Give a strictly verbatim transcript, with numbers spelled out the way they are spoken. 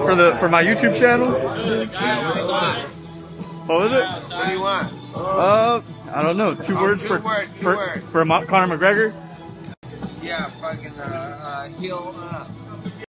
for the for my YouTube channel. What was it? What do you want? Uh, I don't know. Two Oh, words good for word, good for word. for Mo- Conor McGregor. Yeah, fucking uh, uh, heel up.